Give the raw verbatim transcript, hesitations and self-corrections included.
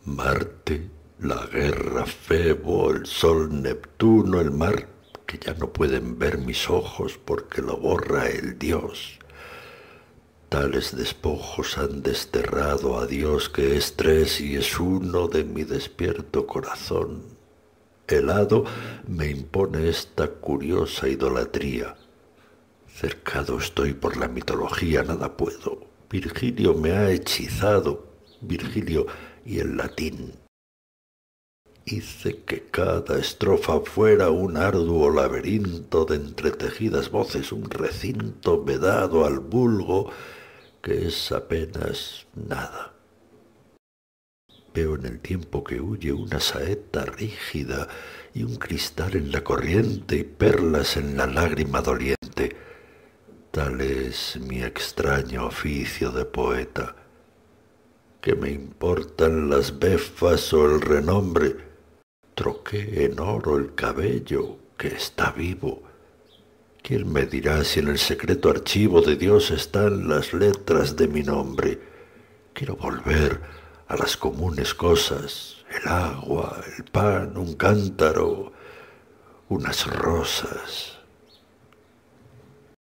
Marte, la guerra, Febo, el sol, Neptuno, el mar, que ya no pueden ver mis ojos porque lo borra el Dios. Tales despojos han desterrado a Dios que es tres y es uno de mi despierto corazón. El hado me impone esta curiosa idolatría. Cercado estoy por la mitología, nada puedo. Virgilio me ha hechizado, Virgilio y el latín. Hice que cada estrofa fuera un arduo laberinto de entretejidas voces, un recinto vedado al vulgo, que es apenas nada. Veo en el tiempo que huye una saeta rígida y un cristal en la corriente y perlas en la lágrima doliente. Tal es mi extraño oficio de poeta. ¿Qué me importan las befas o el renombre? Troqué en oro el cabello que está vivo. ¿Quién me dirá si en el secreto archivo de Dios están las letras de mi nombre? Quiero volver a las comunes cosas, el agua, el pan, un cántaro, unas rosas.